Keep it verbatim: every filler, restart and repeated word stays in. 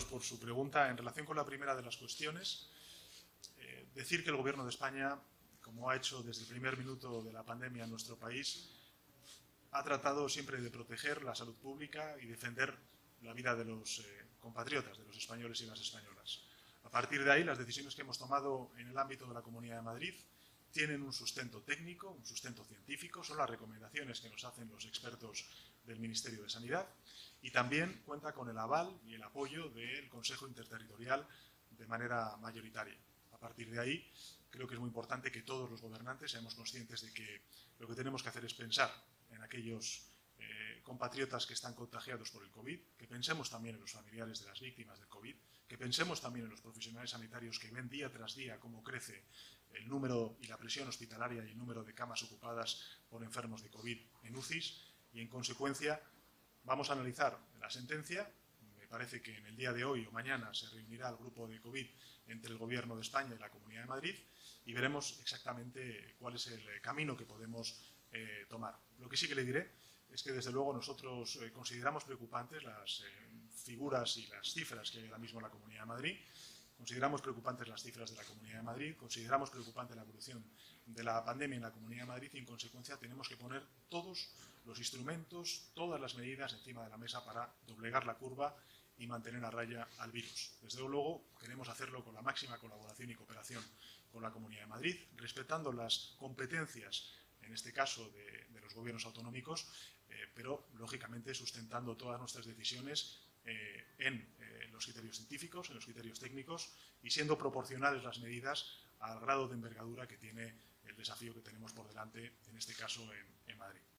Carlos, por su pregunta. En relación con la primera de las cuestiones, eh, decir que el Gobierno de España, como ha hecho desde el primer minuto de la pandemia en nuestro país, ha tratado siempre de proteger la salud pública y defender la vida de los eh, compatriotas, de los españoles y las españolas. A partir de ahí, las decisiones que hemos tomado en el ámbito de la Comunidad de Madrid tienen un sustento técnico, un sustento científico, son las recomendaciones que nos hacen los expertos del Ministerio de Sanidad, y también cuenta con el aval y el apoyo del Consejo Interterritorial de manera mayoritaria. A partir de ahí, creo que es muy importante que todos los gobernantes seamos conscientes de que lo que tenemos que hacer es pensar en aquellos eh, compatriotas que están contagiados por el COVID, que pensemos también en los familiares de las víctimas del COVID, que pensemos también en los profesionales sanitarios que ven día tras día cómo crece el número y la presión hospitalaria y el número de camas ocupadas por enfermos de COVID en U C Is, y en consecuencia vamos a analizar la sentencia. Me parece que en el día de hoy o mañana se reunirá el grupo de COVID entre el Gobierno de España y la Comunidad de Madrid y veremos exactamente cuál es el camino que podemos eh, tomar. Lo que sí que le diré es que desde luego nosotros eh, consideramos preocupantes las eh, figuras y las cifras que hay ahora mismo en la Comunidad de Madrid. Consideramos preocupantes las cifras de la Comunidad de Madrid, consideramos preocupante la evolución de la pandemia en la Comunidad de Madrid y, en consecuencia, tenemos que poner todos los instrumentos, todas las medidas encima de la mesa para doblegar la curva y mantener a raya al virus. Desde luego, queremos hacerlo con la máxima colaboración y cooperación con la Comunidad de Madrid, respetando las competencias, en este caso, de, de los gobiernos autonómicos, eh, pero, lógicamente, sustentando todas nuestras decisiones eh, en eh, los criterios científicos, en los criterios técnicos y siendo proporcionales las medidas al grado de envergadura que tiene el desafío que tenemos por delante, en este caso en, en Madrid.